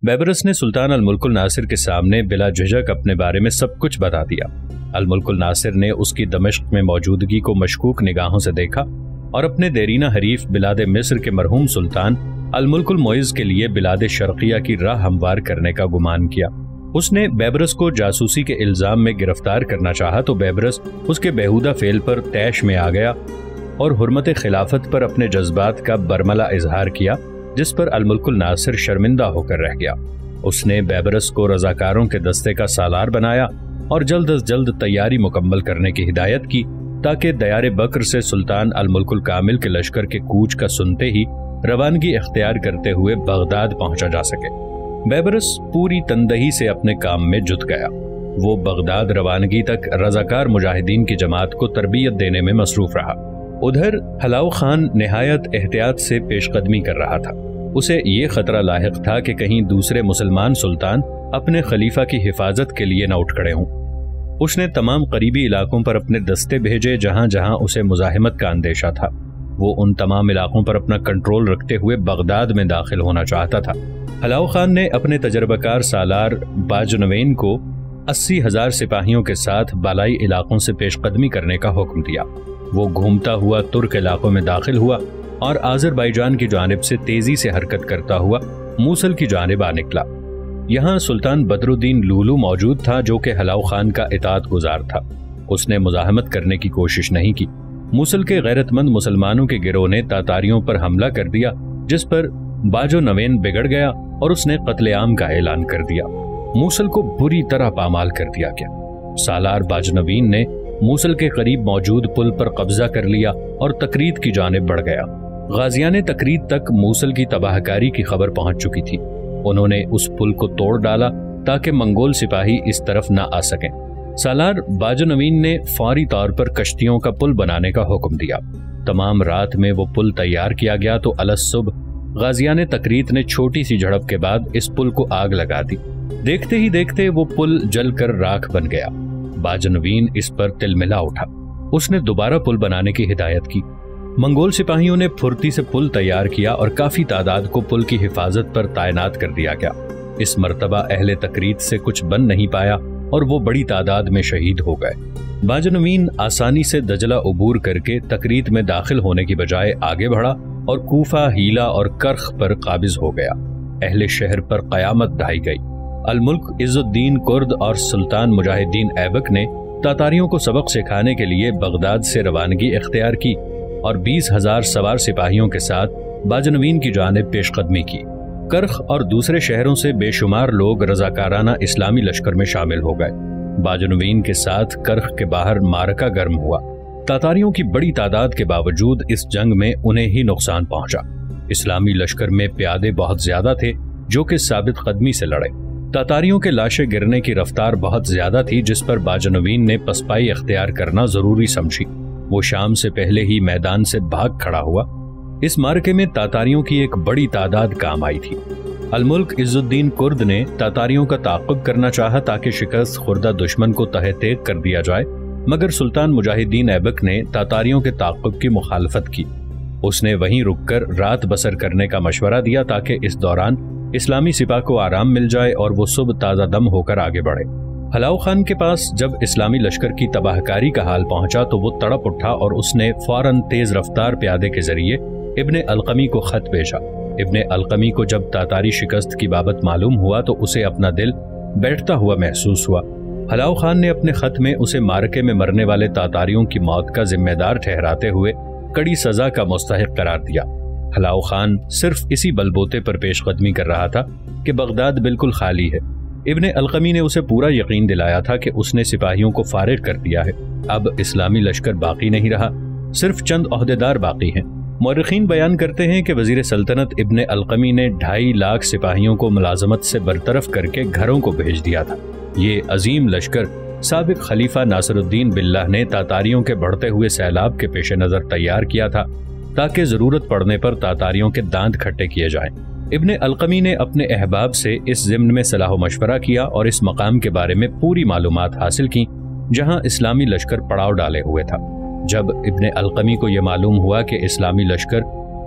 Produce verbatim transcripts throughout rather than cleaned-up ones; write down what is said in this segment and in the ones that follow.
بیبرس نے سلطان الملک الناصر کے سامنے بلا جھجک اپنے بارے میں سب کچھ بتا دیا۔ الملک الناصر نے اس کی دمشق میں موجودگی کو مشکوک نگاہوں سے دیکھا اور اپنے دیرینہ حریف بلاد مصر کے مرحوم سلطان الملک المعز کے لیے بلاد شرقیہ کی راہ ہموار کرنے کا گمان کیا۔ اس نے بیبرس کو جاسوسی کے الزام میں گرفتار کرنا چاہا تو بیبرس اس کے بیہودہ فعل پر طیش میں آ گیا اور حرمت خلافت پر اپنے جذبات کا برملا اظہار کیا، جس پر الملک الناصر شرمندہ ہو کر رہ گیا۔ اس نے بیبرس کو رضاکاروں کے دستے کا سالار بنایا اور جلد از جلد تیاری مکمل کرنے کی ہدایت کی تاکہ دیار بکر سے سلطان الملک الکامل کے لشکر کے کوچ کا سنتے ہی روانگی اختیار کرتے ہوئے بغداد پہنچا جا سکے۔ بیبرس پوری تندہی سے اپنے کام میں جت گیا۔ وہ بغداد روانگی تک رضاکار مجاہدین کی جماعت کو تربیت دینے میں مصروف رہا۔ ادھر ہلاؤ خان نہایت احتیاط سے پیش قدمی کر رہا تھا۔ اسے یہ خطرہ لاحق تھا کہ کہیں دوسرے مسلمان سلطان اپنے خلیفہ کی حفاظت کے لیے نہ اٹھ کھڑے ہوں۔ اس نے تمام قریبی علاقوں پر اپنے دستے بھیجے جہاں جہاں اسے مزاحمت کا اندیشہ تھا۔ وہ ان تمام علاقوں پر اپنا کنٹرول رکھتے ہوئے بغداد میں داخل ہونا چاہتا تھا۔ ہلاؤ خان نے اپنے تجربہ کار سالار باجنوین کو اسی ہزار سپاہیوں کے ساتھ بالائی علاقوں سے پیش قدمی کرنے کا حکم دیا۔ وہ گھومتا ہوا ترک علاقوں میں داخل ہوا اور آذربائیجان کی جانب سے تیزی سے حرکت کرتا ہوا موصل کی جانب آ نکلا۔ یہاں سلطان بدر الدین لولو موجود تھا جو کہ ہلاؤ خان کا اطاعت گزار تھا۔ اس نے مزاحمت کرنے کی کوشش نہیں کی۔ موصل کے غیرت مند مسلمانوں کے گروہ نے تاتاریوں پر حملہ کر دیا، جس پر باجو نوین بگڑ گیا اور اس نے قتل عام کا اعلان کر دیا۔ موصل کو بری طرح پامال کر دیا گیا۔ سالار باجنوین نے موصل کے قریب موجود پل پر قبضہ کر لیا اور تکریت کی جانب بڑھ گیا۔ غازیان تکریت تک موصل کی تباہ کاری کی خبر پہنچ چکی تھی۔ انہوں نے اس پل کو توڑ ڈالا تاکہ منگول سپاہی اس طرف نہ آ سکیں۔ سالار باجنوین نے فوری طور پر کشتیوں کا پل بنانے کا حکم دیا۔ تمام رات میں وہ پل تیار کیا گیا تو الصبح غازیان تکریت نے چھوٹی سی جھڑپ کے بعد اس پل کو آگ لگا دی۔ دیکھتے ہی دیکھتے وہ پل جل کر راکھ بن گیا۔ باجنوین اس پر تلملا اٹھا۔ اس نے دوبارہ پل بنانے کی ہدایت کی۔ منگول سپاہیوں نے پھرتی سے پل تیار کیا اور کافی تعداد کو پل کی حفاظت پر تعینات کر دیا گیا۔ اس مرتبہ اہل تکریت سے کچھ بن نہیں پایا اور وہ بڑی تعداد میں شہید ہو گئے۔ باجنوین آسانی سے دجلہ عبور کر کے تکریت میں داخل ہونے کی بجائے آگے بڑھا اور کوفہ، ہیلا اور کرخ پر قابض ہو گیا۔ اہل شہر پر قیامت ڈھائی گئی۔ الملک عز الدین کرد اور سلطان مجاہدین ایبک نے تاتاریوں کو سبق سکھانے کے لیے بغداد سے روانگی اختیار کی اور بیس ہزار سوار سپاہیوں کے ساتھ باجنوین کی جانب پیش قدمی کی۔ کرخ اور دوسرے شہروں سے بے شمار لوگ رضاکارانہ اسلامی لشکر میں شامل ہو گئے۔ باجنوین کے ساتھ کرخ کے باہر معرکہ گرم ہوا۔ تاتاریوں کی بڑی تعداد کے باوجود اس جنگ میں انہیں ہی نقصان پہنچا۔ اسلامی لشکر میں پیادے بہت زیادہ تھے جو کہ ثابت قدمی سے لڑے۔ تاتاریوں کے لاشیں گرنے کی رفتار بہت زیادہ تھی جس پر باجنوین نے پسپائی اختیار کرنا ضروری سمجھی۔ وہ شام سے پہلے ہی میدان سے بھاگ کھڑا ہوا۔ اس مارکے میں تاتاریوں کی ایک بڑی تعداد کام آئی تھی۔ الملک عز الدین کرد نے تاتاریوں کا تعاقب کرنا چاہا تاکہ شکست خوردہ دشمن کو تہہ تیغ کر دیا جائے، مگر سلطان مجاہدین ایبک نے تاتاریوں کے تعاقب کی مخالفت کی۔ اس نے وہیں رک کر رات بسر کرنے کا مشورہ دیا تاکہ اس دوران اسلامی سپاہ کو آرام مل جائے اور وہ صبح تازہ دم ہو کر آگے بڑھے۔ ہلاؤ خان کے پاس جب اسلامی لشکر کی تباہ کاری کا حال پہنچا تو وہ تڑپ اٹھا اور اس نے فوراً تیز رفتار پیادے کے ذریعے ابن القمی کو خط بھیجا۔ ابن القمی کو جب تاتاری شکست کی بابت معلوم ہوا تو اسے اپنا دل بیٹھتا ہوا محسوس ہوا۔ ہلاؤ خان نے اپنے خط میں اسے مارکے میں مرنے والے تاتاریوں کی موت کا ذمہ دار ٹھہراتے ہوئے کڑی سزا کا مستحق قرار دیا۔ ہلاؤ خان صرف اسی بلبوتے پر پیش قدمی کر رہا تھا کہ بغداد بالکل خالی ہے۔ ابن القمی نے اسے پورا یقین دلایا تھا کہ اس نے سپاہیوں کو فارغ کر دیا ہے۔ اب اسلامی لشکر باقی نہیں رہا، صرف چند عہدیدار باقی ہیں۔ مورخین بیان کرتے ہیں کہ وزیر سلطنت ابن القمی نے ڈھائی لاکھ سپاہیوں کو ملازمت سے برطرف کر کے گھروں کو بھیج دیا تھا۔ یہ عظیم لشکر سابق خلیفہ ناصر الدین باللہ نے تاتاریوں کے بڑھتے ہوئے سیلاب کے پیش نظر تیار کیا تھا تاکہ ضرورت پڑنے پر تاتاریوں کے دانت کھٹے کیے جائیں۔ ابن القمی نے اپنے احباب سے اس ضمن میں صلاح و مشورہ کیا اور اس مقام کے بارے میں پوری معلومات حاصل کی جہاں اسلامی لشکر پڑاؤ ڈالے ہوئے تھا۔ جب ابن القمی کو یہ معلوم ہوا کہ اسلامی لشکر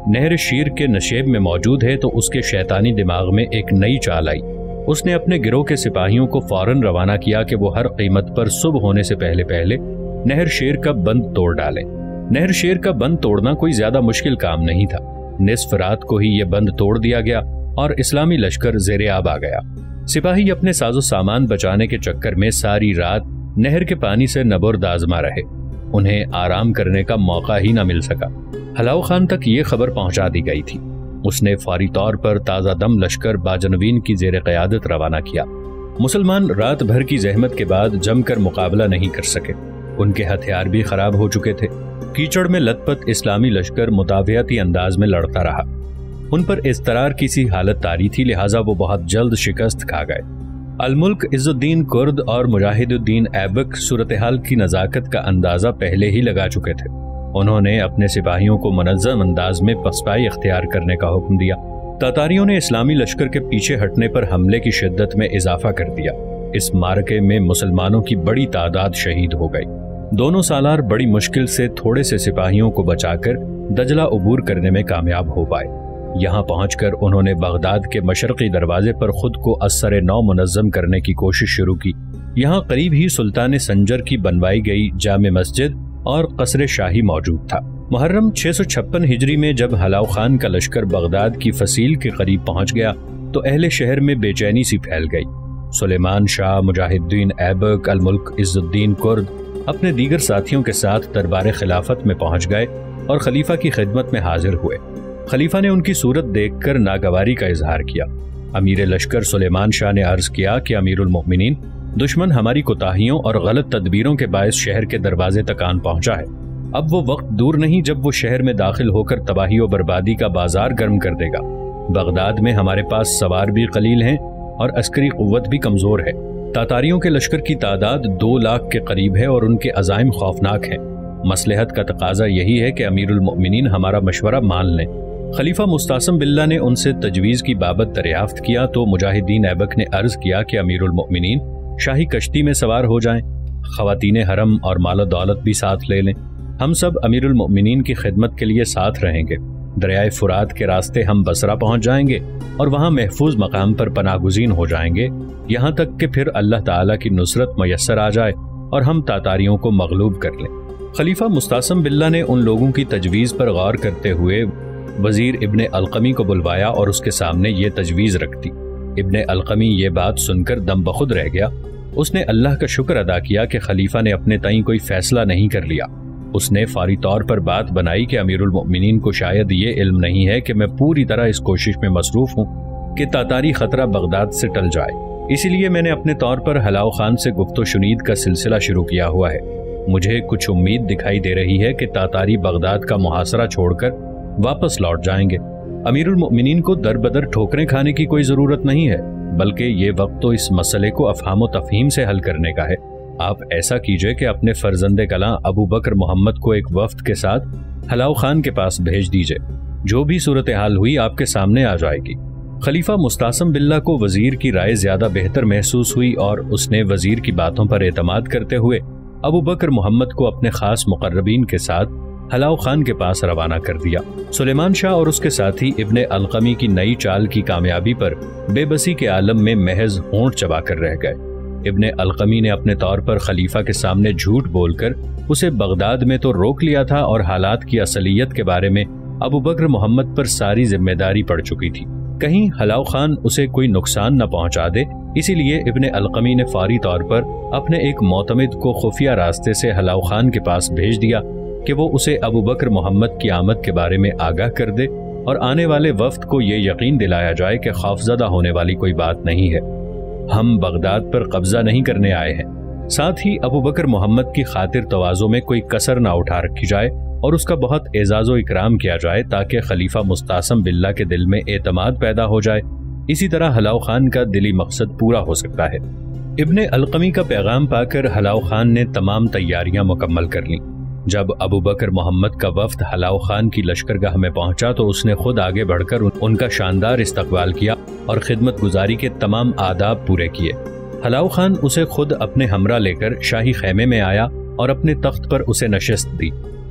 نہر شیر کے نشیب میں موجود ہے تو اس کے شیطانی دماغ میں ایک نئی چال آئی۔ اس نے اپنے گروہ کے سپاہیوں کو فوراً روانہ کیا کہ وہ ہر قیمت پر صبح ہونے سے پہلے پہلے نہر شیر کا بند توڑ ڈالیں۔ نہر شیر کا بند توڑنا کوئی زیادہ مشکل کام نہیں تھا۔ نصف رات کو ہی یہ بند توڑ دیا گیا اور اسلامی لشکر زیر آب آ گیا۔ سپاہی اپنے ساز و سامان بچانے کے چکر میں ساری رات نہر کے پانی سے نبرد آزما رہے۔ انہیں آرام کرنے کا موقع ہی نہ مل سکا۔ ہلاؤ خان تک یہ خبر پہنچا دی گئی تھی۔ اس نے فوری طور پر تازہ دم لشکر باجنوین کی زیر قیادت روانہ کیا۔ مسلمان رات بھر کی زحمت کے بعد جم کر مقابلہ نہیں کر سکے۔ ان کے ہتھیار بھی خراب ہو چکے تھے۔ کیچڑ میں لت پت اسلامی لشکر متواتر انداز میں لڑتا رہا۔ ان پر اضطرار کی سی حالت طاری تھی، لہٰذا وہ بہت جلد شکست کھا گئے۔ الملک عز الدین کرد اور مجاہد الدین ایبک صورتحال کی نزاکت کا اندازہ پہلے ہی لگا چکے تھے۔ انہوں نے اپنے سپاہیوں کو منظم انداز میں پسپائی اختیار کرنے کا حکم دیا۔ تاتاریوں نے اسلامی لشکر کے پیچھے ہٹنے پر حملے کی شدت میں اضافہ کر دیا۔ اس معرکے میں مسلمانوں کی بڑی تعداد شہید ہو گئی۔ دونوں سالار بڑی مشکل سے تھوڑے سے سپاہیوں کو بچا کر دجلہ عبور کرنے میں کامیاب ہو پائے۔ یہاں پہنچ کر انہوں نے بغداد کے مشرقی دروازے پر خود کو اثر نو منظم کرنے کی کوشش شروع کی۔ یہاں قریب ہی سلطان سنجر کی بنوائی گئی جامع مسجد اور قصر شاہی موجود تھا۔ محرم چھ سو چھپن ہجری میں جب ہلاؤ خان کا لشکر بغداد کی فصیل کے قریب پہنچ گیا تو اہل شہر میں بے چینی سی پھیل گئی۔ سلیمان شاہ، مجاہد الدین ایبک، الملک عز الدین کرد اپنے دیگر ساتھیوں کے ساتھ دربار خلافت میں پہنچ گئے اور خلیفہ کی خدمت میں حاضر ہوئے۔ خلیفہ نے ان کی صورت دیکھ کر ناگواری کا اظہار کیا۔ امیر لشکر سلیمان شاہ نے عرض کیا کہ امیر المؤمنین، دشمن ہماری کوتاہیوں اور غلط تدبیروں کے باعث شہر کے دروازے تک آن پہنچا ہے۔ اب وہ وقت دور نہیں جب وہ شہر میں داخل ہو کر تباہی و بربادی کا بازار گرم کر دے گا۔ بغداد میں ہمارے پاس سوار بھی قلیل ہیں اور عسکری قوت بھی کمزور ہے۔ تاتاریوں کے لشکر کی تعداد دو لاکھ کے قریب ہے اور ان کے عزائم خوفناک ہیں۔ مصلحت کا تقاضا یہی ہے کہ امیر المؤمنین ہمارا مشورہ مان لیں۔ خلیفہ مستعصم باللہ نے ان سے تجویز کی بابت دریافت کیا تو مجاہدین ایبک نے عرض کیا کہ امیر المؤمنین شاہی کشتی میں سوار ہو جائیں، خواتین حرم اور مال و دولت بھی ساتھ لے لیں۔ ہم سب امیر المؤمنین کی خدمت کے لیے ساتھ رہیں گے۔ دریائے فرات کے راستے ہم بصرہ پہنچ جائیں گے اور وہاں محفوظ مقام پر پناہ گزین ہو جائیں گے، یہاں تک کہ پھر اللہ تعالیٰ کی نصرت میسر آ جائے اور ہم تاتاریوں کو مغلوب کر لیں۔ خلیفہ مستعصم باللہ نے ان لوگوں کی تجویز پر غور کرتے ہوئے وزیر ابن القمی کو بلوایا اور اس کے سامنے یہ تجویز رکھ دی۔ ابن القمی یہ بات سن کر دم بخود رہ گیا۔ اس نے اللہ کا شکر ادا کیا کہ خلیفہ نے اپنے تئیں کوئی فیصلہ نہیں کر لیا۔ اس نے فوری طور پر بات بنائی کہ امیر المؤمنین کو شاید یہ علم نہیں ہے کہ میں پوری طرح اس کوشش میں مصروف ہوں کہ تاتاری خطرہ بغداد سے ٹل جائے، اسی لیے میں نے اپنے طور پر ہلاؤ خان سے گفت و شنید کا سلسلہ شروع کیا ہوا ہے۔ مجھے کچھ امید دکھائی دے رہی ہے کہ تاتاری بغداد کا محاصرہ چھوڑ کر واپس لوٹ جائیں گے۔ امیر المؤمنین کو در بدر ٹھوکریں کھانے کی کوئی ضرورت نہیں ہے، بلکہ یہ وقت تو اس مسئلے کو افہام و تفہیم سے حل کرنے کا ہے۔ آپ ایسا کیجئے کہ اپنے فرزند کلاں ابو بکر محمد کو ایک وفد کے ساتھ ہلاؤ خان کے پاس بھیج دیجئے۔ جو بھی صورتحال ہوئی آپ کے سامنے آ جائے گی۔ خلیفہ مستعصم باللہ کو وزیر کی رائے زیادہ بہتر محسوس ہوئی اور اس نے وزیر کی باتوں پر اعتماد کرتے ہوئے ابو بکر محمد کو اپنے خاص مقربین کے ساتھ ہلاؤ خان کے پاس روانہ کر دیا۔ سلیمان شاہ اور اس کے ساتھی ابن القمی کی نئی چال کی کامیابی پر بے بسی کے عالم میں محض ہونٹ چبا کر رہ گئے۔ ابن القمی نے اپنے طور پر خلیفہ کے سامنے جھوٹ بول کر اسے بغداد میں تو روک لیا تھا اور حالات کی اصلیت کے بارے میں ابو بکر محمد پر ساری ذمہ داری پڑ چکی تھی۔ کہیں ہلاؤ خان اسے کوئی نقصان نہ پہنچا دے، اسی لیے ابن القمی نے فوری طور پر اپنے ایک معتمد کو خفیہ راستے سے ہلاؤ خان کے پاس بھیج دیا کہ وہ اسے ابو بکر محمد کی آمد کے بارے میں آگاہ کر دے اور آنے والے وفد کو یہ یقین دلایا جائے کہ خوفزدہ ہونے والی کوئی بات نہیں ہے، ہم بغداد پر قبضہ نہیں کرنے آئے ہیں۔ ساتھ ہی ابو بکر محمد کی خاطر تواضع میں کوئی کسر نہ اٹھا رکھی جائے اور اس کا بہت اعزاز و اکرام کیا جائے تاکہ خلیفہ مستعصم باللہ کے دل میں اعتماد پیدا ہو جائے۔ اسی طرح ہلاؤ خان کا دلی مقصد پورا ہو سکتا ہے۔ ابن القمی کا پیغام پا کر ہلاؤ خان نے تمام تیاریاں مکمل کر لیں۔ جب ابو بکر محمد کا وفد ہلاؤ خان کی لشکرگاہ میں پہنچا تو اس نے خود آگے بڑھ کر ان کا شاندار استقبال کیا اور خدمت گزاری کے تمام آداب پورے کیے۔ ہلاؤ خان اسے خود اپنے ہمراہ لے کر شاہی خیمے میں آیا اور اپنے تخت پر اسے نشست دی۔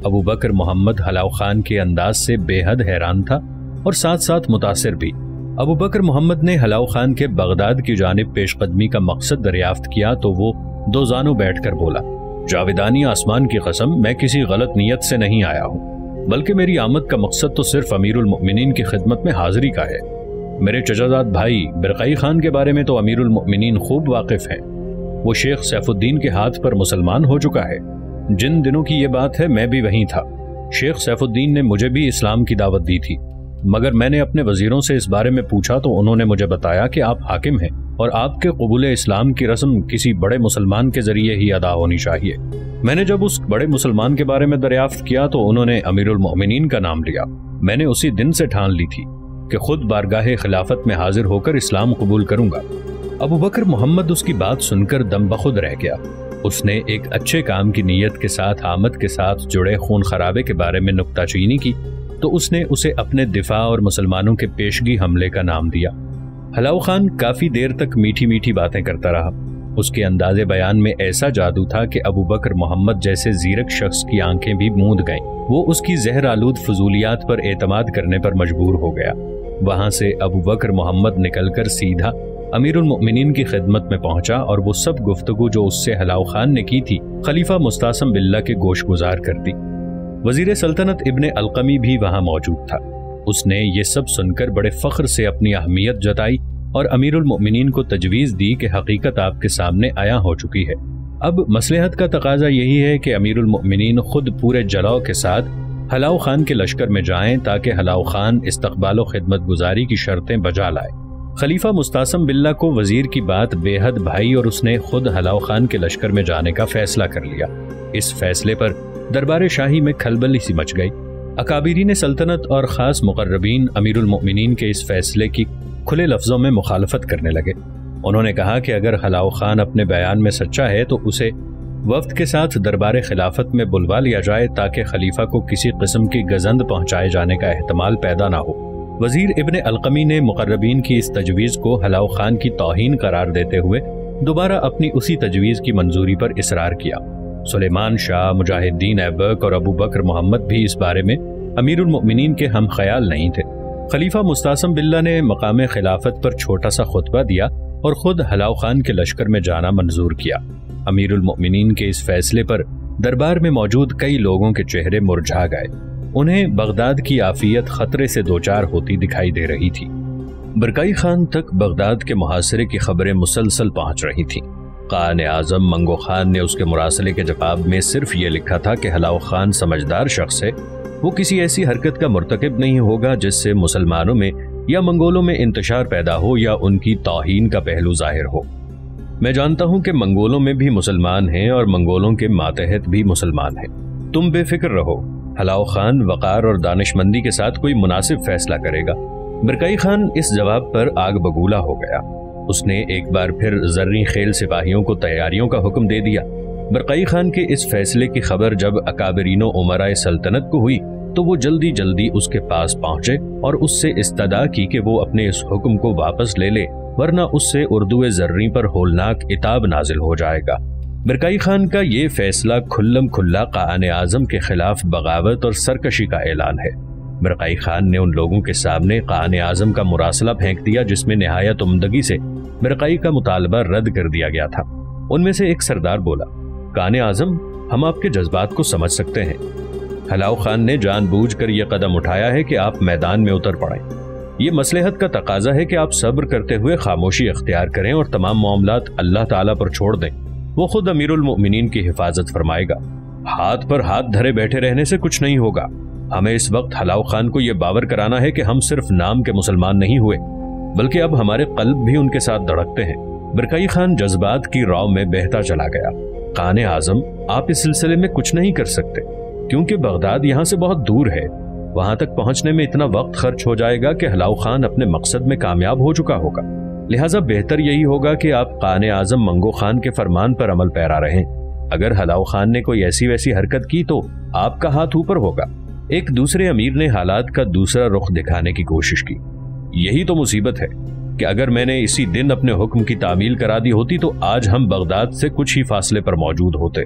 ابو بکر محمد ہلاؤ خان کے انداز سے بے حد حیران تھا اور ساتھ ساتھ متاثر بھی۔ ابو بکر محمد نے ہلاؤ خان کے بغداد کی جانب پیش قدمی کا مقصد دریافت کیا تو وہ دو زانوں بیٹھ کر بولا، جاویدانی آسمان کی قسم، میں کسی غلط نیت سے نہیں آیا ہوں، بلکہ میری آمد کا مقصد تو صرف امیر المؤمنین کی خدمت میں حاضری کا ہے۔ میرے چچازاد بھائی برقعی خان کے بارے میں تو امیر المؤمنین خوب واقف ہیں، وہ شیخ سیف الدین کے ہاتھ پر مسلمان ہو چکا ہے۔ جن دنوں کی یہ بات ہے میں بھی وہیں تھا، شیخ سیف الدین نے مجھے بھی اسلام کی دعوت دی تھی، مگر میں نے اپنے وزیروں سے اس بارے میں پوچھا تو انہوں نے مجھے بتایا کہ آپ حاکم ہیں اور آپ کے قبول اسلام کی رسم کسی بڑے مسلمان کے ذریعے ہی ادا ہونی چاہیے۔ میں نے جب اس بڑے مسلمان کے بارے میں دریافت کیا تو انہوں نے امیر المؤمنین کا نام لیا۔ میں نے اسی دن سے ٹھان لی تھی کہ خود بارگاہ خلافت میں حاضر ہو کر اسلام قبول کروں گا۔ ابو بکر محمد اس کی بات سن کر دم بخود رہ گیا۔ اس نے ایک اچھے کام کی نیت کے ساتھ آمد کے ساتھ جڑے خون خرابے کے بارے میں نکتہ چینی کی تو اس نے اسے اپنے دفاع اور مسلمانوں کے پیشگی حملے کا نام دیا۔ ہلاؤ خان کافی دیر تک میٹھی میٹھی باتیں کرتا رہا۔ اس کے انداز بیان میں ایسا جادو تھا کہ ابو بکر محمد جیسے زیرک شخص کی آنکھیں بھی موند گئیں۔ وہ اس کی زہر آلود فضولیات پر اعتماد کرنے پر مجبور ہو گیا۔ وہاں سے ابو بکر محمد نکل کر سیدھا امیر المؤمنین کی خدمت میں پہنچا اور وہ سب گفتگو جو اس سے ہلاؤ خان نے کی تھی خلیفہ مستعصم باللہ کے گوش گزار کر دی۔ وزیر سلطنت ابن القمی بھی وہاں موجود تھا۔ اس نے یہ سب سن کر بڑے فخر سے اپنی اہمیت جتائی اور امیر المؤمنین کو تجویز دی کہ حقیقت آپ کے سامنے عیاں ہو چکی ہے۔ اب مصلحت کا تقاضا یہی ہے کہ امیر المؤمنین خود پورے جلاؤ کے ساتھ ہلاؤ خان کے لشکر میں جائیں تاکہ ہلاؤ خان استقبال و خدمت گزاری کی شرطیں بجا لائے۔ خلیفہ مستعصم باللہ کو وزیر کی بات بے حد بھائی اور اس نے خود ہلاؤ خان کے لشکر میں جانے کا فیصلہ کر لیا۔ اس فیصلے پر دربار شاہی میں کھلبلی سی مچ گئی۔ اکابرین سلطنت اور خاص مقربین امیر المؤمنین کے اس فیصلے کی کھلے لفظوں میں مخالفت کرنے لگے۔ انہوں نے کہا کہ اگر ہلاؤ خان اپنے بیان میں سچا ہے تو اسے وفد کے ساتھ دربار خلافت میں بلوا لیا جائے تاکہ خلیفہ کو کسی قسم کی گزند پہنچائے جانے کا احتمال پیدا نہ ہو۔ وزیر ابن القمی نے مقربین کی اس تجویز کو ہلاؤ خان کی توہین قرار دیتے ہوئے دوبارہ اپنی اسی تجویز کی منظوری پر اصرار کیا۔ سلیمان شاہ، مجاہد الدین ایبک اور ابو بکر محمد بھی اس بارے میں امیر المؤمنین کے ہم خیال نہیں تھے۔ خلیفہ مستعصم باللہ نے مقام خلافت پر چھوٹا سا خطبہ دیا اور خود ہلاؤ خان کے لشکر میں جانا منظور کیا۔ امیر المؤمنین کے اس فیصلے پر دربار میں موجود کئی لوگوں کے چہرے مرجھا گئے۔ انہیں بغداد کی عافیت خطرے سے دوچار ہوتی دکھائی دے رہی تھی۔ برقعی خان تک بغداد کے محاصرے کی خبریں مسلسل پہنچ رہی تھیں۔ قائد اعظم منگو خان نے اس کے مراسلے کے جواب میں صرف یہ لکھا تھا کہ ہلاؤ خان سمجھدار شخص ہے، وہ کسی ایسی حرکت کا مرتکب نہیں ہوگا جس سے مسلمانوں میں یا منگولوں میں انتشار پیدا ہو یا ان کی توہین کا پہلو ظاہر ہو۔ میں جانتا ہوں کہ منگولوں میں بھی مسلمان ہیں اور منگولوں کے ماتحت بھی مسلمان ہیں، تم بے فکر رہو، ہلاؤ خان وقار اور دانش مندی کے ساتھ کوئی مناسب فیصلہ کرے گا۔ برقعی خان اس جواب پر آگ بگولا ہو گیا۔ اس نے ایک بار پھر زرعی خیل سپاہیوں کو تیاریوں کا حکم دے دیا۔ برقعی خان کے اس فیصلے کی خبر جب اکابرین و امراء سلطنت کو ہوئی تو وہ جلدی جلدی اس کے پاس پہنچے اور اس سے استدعا کی کہ وہ اپنے اس حکم کو واپس لے لے، ورنہ اس سے اردو زرعی پر ہولناک عتاب نازل ہو جائے گا۔ برقعی خان کا یہ فیصلہ کھلم کھلا قائد اعظم کے خلاف بغاوت اور سرکشی کا اعلان ہے۔ برقعی خان نے ان لوگوں کے سامنے قائد اعظم کا مراسلہ پھینک دیا جس میں نہایت عمدگی سے برقعی کا مطالبہ رد کر دیا گیا تھا۔ ان میں سے ایک سردار بولا، قائد اعظم، ہم آپ کے جذبات کو سمجھ سکتے ہیں۔ ہلاؤ خان نے جان بوجھ کر یہ قدم اٹھایا ہے کہ آپ میدان میں اتر پڑیں۔ یہ مصلحت کا تقاضا ہے کہ آپ صبر کرتے ہوئے خاموشی اختیار کریں اور تمام معاملات اللہ تعالیٰ پر چھوڑ دیں، وہ خود امیر المؤمنین کی حفاظت فرمائے گا۔ ہاتھ پر ہاتھ دھرے بیٹھے رہنے سے کچھ نہیں ہوگا۔ ہمیں اس وقت ہلاؤ خان کو یہ باور کرانا ہے کہ ہم صرف نام کے مسلمان نہیں ہوئے بلکہ اب ہمارے قلب بھی ان کے ساتھ دھڑکتے ہیں۔ برقعی خان جذبات کی راؤ میں بہتا چلا گیا۔ قائد اعظم، آپ اس سلسلے میں کچھ نہیں کر سکتے کیونکہ بغداد یہاں سے بہت دور ہے۔ وہاں تک پہنچنے میں اتنا وقت خرچ ہو جائے گا کہ ہلاؤ خان اپنے مقصد میں کامیاب ہو چکا ہوگا، لہٰذا بہتر یہی ہوگا کہ آپ قائد اعظم منگو خان کے فرمان پر عمل پیرا رہیں۔ اگر ہلاؤ خان نے کوئی ایسی ویسی حرکت کی تو آپ کا ہاتھ اوپر ہوگا۔ ایک دوسرے امیر نے حالات کا دوسرا رخ دکھانے کی کوشش کی۔ یہی تو مصیبت ہے کہ اگر میں نے اسی دن اپنے حکم کی تعمیل کرا دی ہوتی تو آج ہم بغداد سے کچھ ہی فاصلے پر موجود ہوتے۔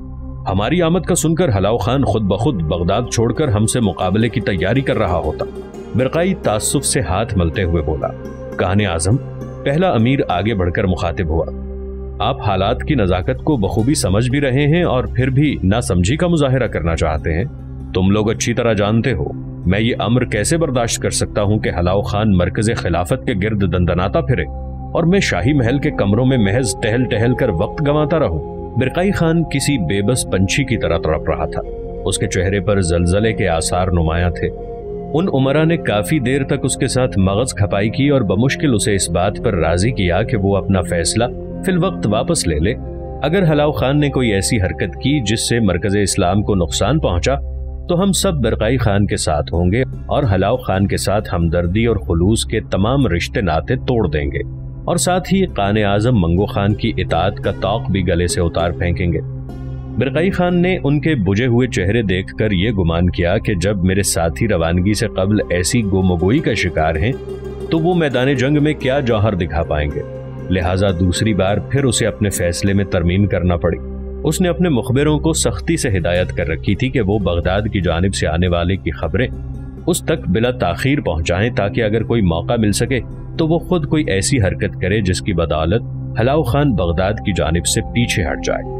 ہماری آمد کا سن کر ہلاؤ خان خود بخود بغداد چھوڑ کر ہم سے مقابلے کی تیاری کر رہا ہوتا۔ برقائی تعصب سے ہاتھ ملتے ہوئے بولا۔ کہان اعظم پہلا امیر آگے بڑھ کر مخاطب ہوا۔ آپ حالات کی نزاکت کو بخوبی سمجھ بھی رہے ہیں اور پھر بھی ناسمجھی کا مظاہرہ کرنا چاہتے ہیں۔ تم لوگ اچھی طرح جانتے ہو میں یہ امر کیسے برداشت کر سکتا ہوں کہ ہلاؤ خان مرکز خلافت کے گرد دندناتا پھرے اور میں شاہی محل کے کمروں میں محض ٹہل ٹہل کر وقت گنواتا رہوں۔ برقائی خان کسی بے بس پنچھی کی طرح تڑپ رہا تھا۔ اس کے چہرے پر زلزلے کے آثار نمایاں تھے۔ ان عمرا نے کافی دیر تک اس کے ساتھ مغز کھپائی کی اور بمشکل اسے اس بات پر راضی کیا کہ وہ اپنا فیصلہ فی الوقت واپس لے لے۔ اگر ہلاؤ خان نے کوئی ایسی حرکت کی جس سے مرکز اسلام کو نقصان پہنچا تو ہم سب برقائی خان کے ساتھ ہوں گے اور ہلاؤ خان کے ساتھ ہمدردی اور خلوص کے تمام رشتے ناتے توڑ دیں گے، اور ساتھ ہی قان اعظم منگو خان کی اطاعت کا طوق بھی گلے سے اتار پھینکیں گے۔ برقائی خان نے ان کے بجھے ہوئے چہرے دیکھ کر یہ گمان کیا کہ جب میرے ساتھی روانگی سے قبل ایسی گومگوئی کا شکار ہیں تو وہ میدان جنگ میں کیا جوہر دکھا پائیں گے، لہٰذا دوسری بار پھر اسے اپنے فیصلے میں ترمیم کرنا پڑی۔ اس نے اپنے مخبروں کو سختی سے ہدایت کر رکھی تھی کہ وہ بغداد کی جانب سے آنے والے کی خبریں اس تک بلا تاخیر پہنچائیں تاکہ اگر کوئی موقع مل سکے تو وہ خود کوئی ایسی حرکت کرے جس کی بدولت ہلاؤ خان بغداد کی جانب سے پیچھے ہٹ جائے۔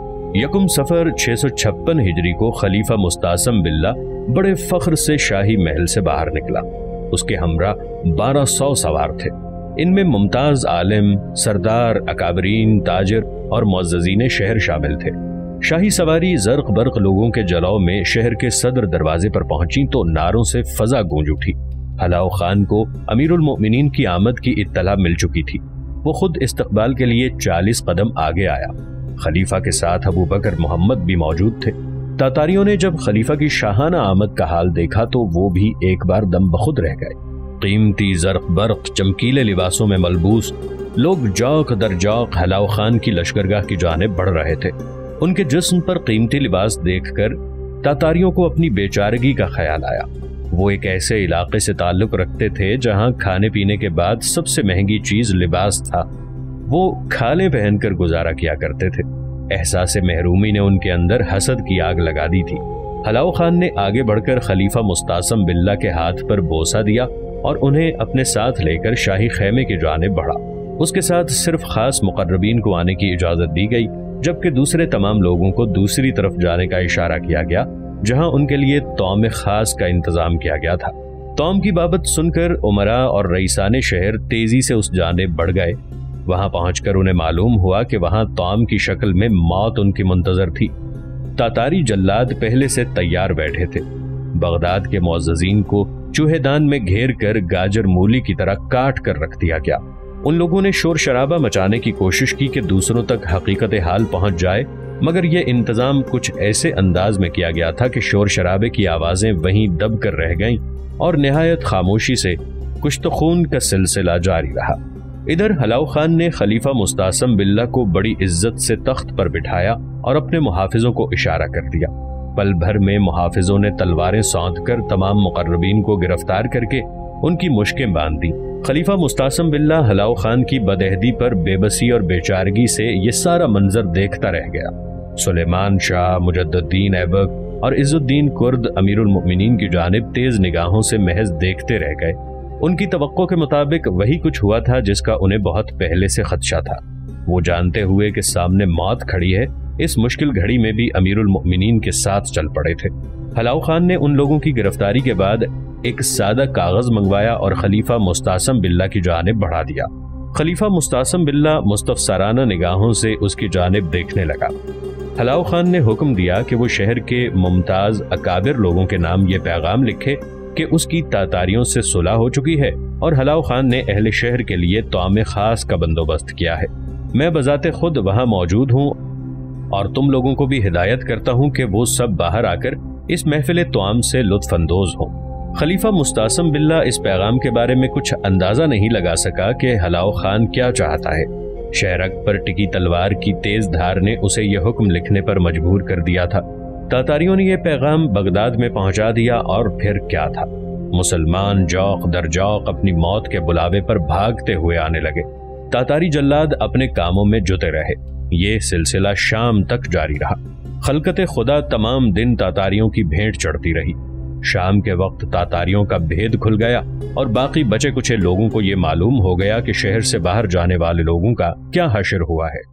یکم صفر چھ سو چھپن ہجری کو خلیفہ مستعصم باللہ بڑے فخر سے شاہی محل سے باہر نکلا۔ اس کے ہمراہ بارہ سو سوار تھے۔ ان میں ممتاز عالم، سردار، اکابرین، تاجر اور معززین شہر شامل تھے۔ شاہی سواری زرق برق لوگوں کے جلاؤ میں شہر کے صدر دروازے پر پہنچی تو نعروں سے فضا گونج اٹھی۔ ہلاؤ خان کو امیر المؤمنین کی آمد کی اطلاع مل چکی تھی۔ وہ خود استقبال کے لیے چالیس قدم آگے آیا۔ خلیفہ کے ساتھ ابو بکر محمد بھی موجود تھے۔ تاتاریوں نے جب خلیفہ کی شاہانہ آمد کا حال دیکھا تو وہ بھی ایک بار دم بخود رہ گئے۔ قیمتی زرق برق چمکیلے لباسوں میں ملبوس لوگ جوق در جوق ہلاؤ خان کی لشکرگاہ کی جانب بڑھ رہے تھے۔ ان کے جسم پر قیمتی لباس دیکھ کر تاتاریوں کو اپنی بیچارگی کا خیال آیا۔ وہ ایک ایسے علاقے سے تعلق رکھتے تھے جہاں کھانے پینے کے بعد سب سے مہنگی چیز لباس تھا۔ وہ کھالیں پہن کر گزارا کیا کرتے تھے۔ احساس محرومی نے ان کے اندر حسد کی آگ لگا دی تھی۔ ہلاؤ خان نے آگے بڑھ کر خلیفہ مستعصم باللہ کے ہاتھ پر بوسہ دیا اور انہیں اپنے ساتھ لے کر شاہی خیمے کی جانب بڑھا۔ اس کے ساتھ صرف خاص مقربین کو آنے کی اجازت دی گئی، جبکہ دوسرے تمام لوگوں کو دوسری طرف جانے کا اشارہ کیا گیا جہاں ان کے لیے طعام خاص کا انتظام کیا گیا تھا۔ طعام کی بابت سن کر عمرا اور رئیسان شہر تیزی سے اس جانب بڑھ گئے۔ وہاں پہنچ کر انہیں معلوم ہوا کہ وہاں طعام کی شکل میں موت ان کی منتظر تھی۔ تاتاری جلاد پہلے سے تیار بیٹھے تھے۔ بغداد کے معززین کو چوہے دان میں گھیر کر گاجر مولی کی طرح کاٹ کر رکھ دیا گیا۔ ان لوگوں نے شور شرابہ مچانے کی کوشش کی کہ دوسروں تک حقیقت حال پہنچ جائے، مگر یہ انتظام کچھ ایسے انداز میں کیا گیا تھا کہ شور شرابے کی آوازیں وہیں دب کر رہ گئیں اور نہایت خاموشی سے کشت خون کا سلسلہ جاری رہا۔ ادھر ہلاؤ خان نے خلیفہ مستعصم باللہ کو بڑی عزت سے تخت پر بٹھایا اور اپنے محافظوں کو اشارہ کر دیا۔ پل بھر میں محافظوں نے تلواریں سونت کر تمام مقربین کو گرفتار کر کے ان کی مشکیں باندھ دی۔ خلیفہ مستعصم باللہ ہلاؤ خان کی بدعہدی پر بے بسی اور بے چارگی سے یہ سارا منظر دیکھتا رہ گیا۔ سلیمان شاہ، مجد الدین ایبک اور عز الدین کرد امیر المؤمنین کی جانب تیز نگاہوں سے محض دیکھتے رہ گئے۔ ان کی توقع کے مطابق وہی کچھ ہوا تھا جس کا انہیں بہت پہلے سے خدشہ تھا۔ وہ جانتے ہوئے کہ سامنے موت کھڑی ہے، اس مشکل گھڑی میں بھی امیر المؤمنین کے ساتھ چل پڑے تھے۔ ہلاؤ خان نے ان لوگوں کی گرفتاری کے بعد ایک سادہ کاغذ منگوایا اور خلیفہ مستعصم باللہ کی جانب بڑھا دیا۔ خلیفہ مستعصم باللہ مستفسرانہ نگاہوں سے اس کی جانب دیکھنے لگا۔ ہلاؤ خان نے حکم دیا کہ وہ شہر کے ممتاز اکابر لوگوں کے نام یہ پیغام لکھے کہ اس کی تاتاریوں سے صلح ہو چکی ہے اور ہلاؤ خان نے اہل شہر کے لیے طعام خاص کا بندوبست کیا ہے۔ میں بذات خود وہاں موجود ہوں اور تم لوگوں کو بھی ہدایت کرتا ہوں کہ وہ سب باہر آ کر اس محفل طعام سے لطف اندوز ہوں۔ خلیفہ مستعصم باللہ اس پیغام کے بارے میں کچھ اندازہ نہیں لگا سکا کہ ہلاؤ خان کیا چاہتا ہے۔ شہرک پر ٹکی تلوار کی تیز دھار نے اسے یہ حکم لکھنے پر مجبور کر دیا تھا۔ تاتاریوں نے یہ پیغام بغداد میں پہنچا دیا اور پھر کیا تھا، مسلمان جوق در جوق اپنی موت کے بلاوے پر بھاگتے ہوئے آنے لگے۔ تاتاری جلاد اپنے کاموں میں جٹے رہے۔ یہ سلسلہ شام تک جاری رہا۔ خلقت خدا تمام دن تاتاریوں کی بھیڑ چڑھتی رہی۔ شام کے وقت تاتاریوں کا بھید کھل گیا اور باقی بچے کچھ لوگوں کو یہ معلوم ہو گیا کہ شہر سے باہر جانے والے لوگوں کا کیا حشر ہوا ہے۔